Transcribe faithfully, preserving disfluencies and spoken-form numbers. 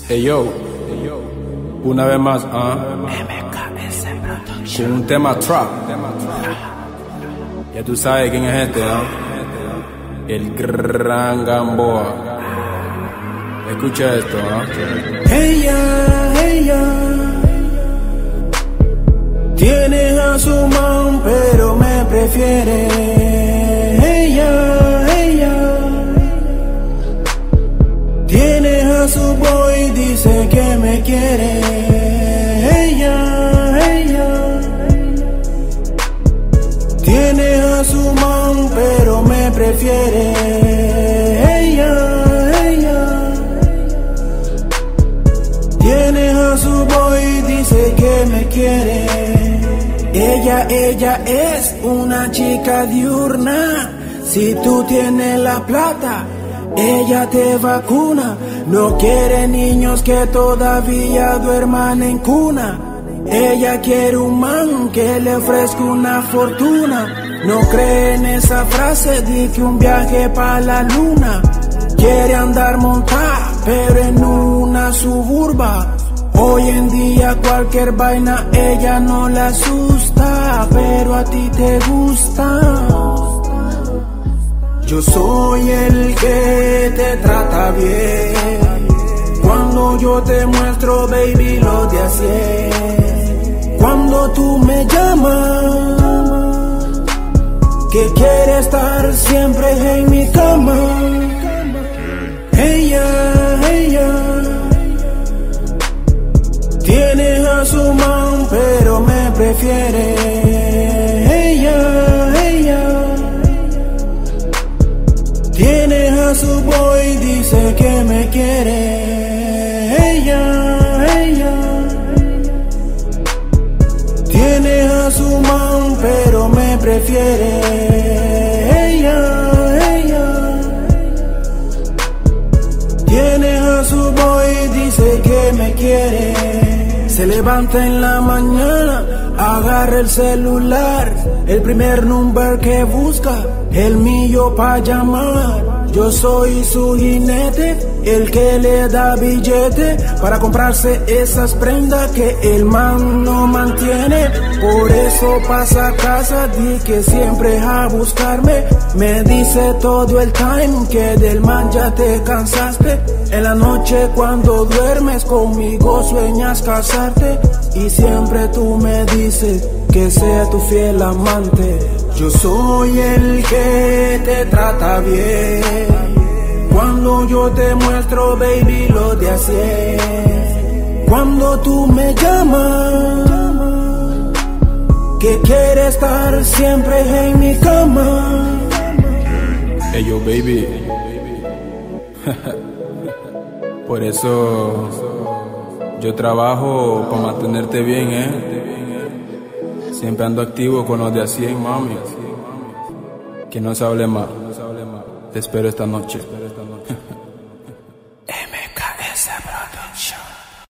Hey yo, una vez más, ¿ah? Con un tema trap. Ya tú sabes quién es este, ¿ah? El gran Gamboa. Escucha esto, ¿ah? Ella, ella tiene a su man, pero me prefiere. Ella, ella tiene a su boy, dice que me quiere. Ella, ella tiene a su man, pero me prefiere. Ella, ella tiene a su boy, dice que me quiere. Ella, ella es una chica diurna. Si tú tienes la plata, ella te vacuna. No quiere niños que todavía duerman en cuna. Ella quiere un man que le ofrezca una fortuna. No cree en esa frase de que un viaje pa' la luna. Quiere andar montada, pero en una suburba. Hoy en día cualquier vaina ella no le asusta, pero a ti te gusta. Yo soy el que te trata bien. Cuando yo te muestro, baby, lo de hacer. Cuando tú me llamas, que quiere estar siempre en mi cama. Ella, ella tiene a su man, pero me prefiere. Ella, ella tiene a su boy, dice que me quiere. Ella, ella tiene a su man, pero me prefiere. Ella, ella tiene a su boy, dice que me quiere. Se levanta en la mañana, agarra el celular, el primer número que busca, el mío pa' llamar. Yo soy su jinete, el que le da billete para comprarse esas prendas que el man no mantiene. Por eso pasa a casa, di que siempre a buscarme. Me dice todo el time que del man ya te cansaste. En la noche cuando duermes conmigo sueñas casarte. Y siempre tú me dices que sea tu fiel amante. Yo soy el que te trata bien. Cuando yo te muestro, baby, lo de hacer. Cuando tú me llamas, que quiere estar siempre en mi cama. Hey yo, baby. Por eso yo trabajo para mantenerte bien, eh. Siempre ando activo con los de a cien, mami. Que no se hable más. Te espero esta noche.